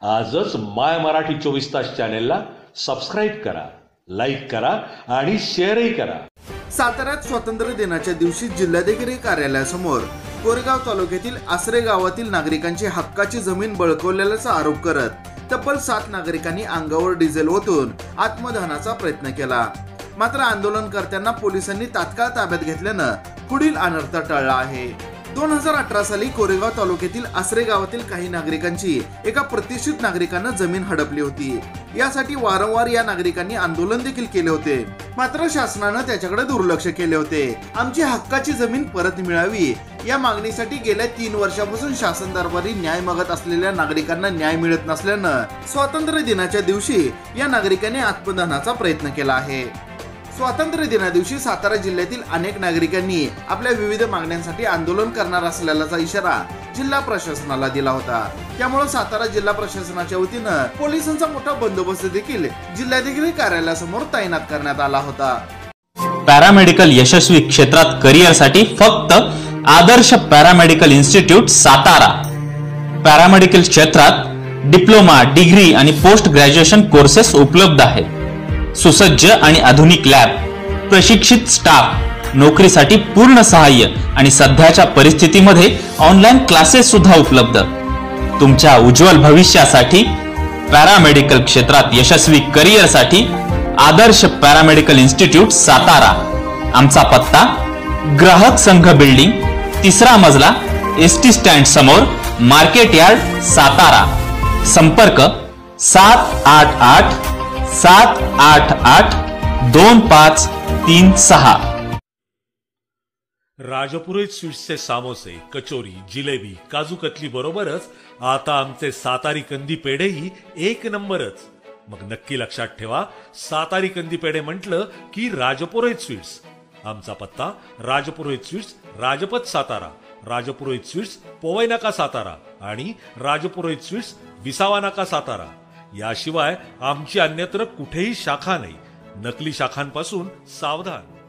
आजच माय मराठी 24 तास चॅनेलला सबस्क्राईब करा, लाईक करा आणि शेअरही करा। साताऱ्यात स्वातंत्र्य दिनाच्या दिवशी जिल्हाधिकारी कार्यालयासमोर कोरेगाव तालुक्यातील आसरे गावातील नागरिकांची हक्काची जमीन बळकावल्याचा आरोप करत तब्बल 7 नागरिकांनी अंगावर डिझेल ओतून आत्मदहनाचा प्रयत्न केला। मात्र आंदोलनकर्त्यांना पोलिसांनी तात्काळ ताब्यात घेतल्यानं पुढील अनर्थ टळला आहे। 2018 साली कोरेगाव तालुक्यातील आसरे गावातील काही नागरिकांची एका प्रतिष्ठित नागरिकांना जमीन हडपली होती। यासाठी वारंवार या नागरिकांनी आंदोलन देखील केले होते, मात्र शासनाने त्याच्याकडे दुर्लक्ष केले होते। आमची हक्काची जमीन परत मिळावी या मागणीसाठी गेल्या 3 वर्षापासून शासन दरबारी न्याय मागत असलेल्या नागरिकांना न्याय मिळत नसल्यानं स्वातंत्र्य दिनाच्या दिवशी या नागरिकांनी आत्मदहनाचा प्रयत्न केला आहे। स्वातंत्र्य दिना दिवशी सातारा जिल्ह्यातील अनेक नागरिकांनी आपल्या विविध मागण्यांसाठी आंदोलन करणार असल्याचा इशारा जिल्हा प्रशासनाला दिला होता। त्यामुळे सातारा जिल्हा प्रशासनाच्या वतीनं पोलिसांचा मोठा बंदोबस्त देखील जिल्हाधिकारी कार्यालयासमोर तैनात करण्यात आला होता। पॅरामेडिकल यशस्वी क्षेत्रात करिअरसाठी फक्त Adarsh paramedical institute Satara. Paramedical क्षेत्रात डिप्लोमा, डिग्री आणि पोस्ट ग्रॅज्युएशन कोर्सेस उपलब्ध आहेत। सुसज्ज आणि आधुनिक लॅब, प्रशिक्षित स्टाफ, नोकरीसाठी पूर्ण सहाय्य आणि सध्याच्या परिस्थितीमध्ये ऑनलाईन क्लासेस सुद्धा उपलब्ध। तुमच्या उज्ज्वल भविष्यासाठी पॅरामेडिकल क्षेत्रात यशस्वी करिअरसाठी आदर्श पॅरामेडिकल इन्स्टिट्यूट सातारा। आमचा पत्ता ग्राहक संघ बिल्डिंग, 3रा मजला, एसटी स्टँड समोर, मार्केट यार्ड, सातारा। संपर्क 788 788 2536। राजपुरोहित स्वीट्सचे सामोसे, कचोरी, जिलेबी, काजू कतली बरोबरच आता आमचे सातारी कंदी पेढेही 1 नंबरच। मग नक्की लक्षात ठेवा, सातारी कंदी पेढे म्हटलं की राजपुरोहित स्वीट्स। आमचा पत्ता राजपुरोहित स्वीट्स, राजपथ, सातारा। राजपुरोहित स्वीट्स, पोवई नाका, सातारा आणि राजपुरोहित स्वीट्स, विसावा नाका, सातारा। याशिवाय आमची अन्यत्र कुठेही शाखा नाही। नकली शाखांपासून सावधान।